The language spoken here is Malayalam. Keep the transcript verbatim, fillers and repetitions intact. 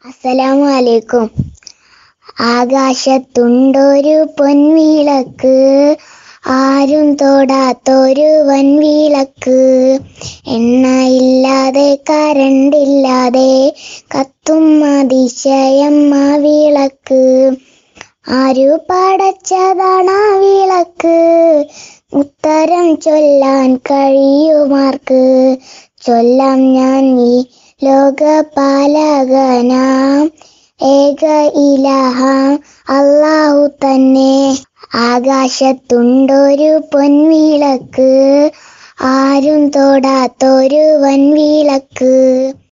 അസ്സലാമു അലൈക്കും. ആകാശത്തുണ്ടൊരു പൊൻവിളക്ക്, ആരും തൊടാത്തൊരു വൻവിളക്ക്. എണ്ണയില്ലാതെ കരണ്ടില്ലാതെ കത്തും അതിശയം ആ വിളക്ക്. ആരു പടച്ചതാണാ വിളക്ക്, ഉത്തരം ചൊല്ലാൻ കഴിയുമാർക്ക്. ചൊല്ലാം ഞാൻ ഈ ലോകപാലകനാം ഏക ഇലാഹാം അല്ലാഹു തന്നെ. ആകാശത്തുണ്ടൊരു പൊൻവിളക്ക്, ആരും തൊടാത്തൊരു വൻവിളക്ക്.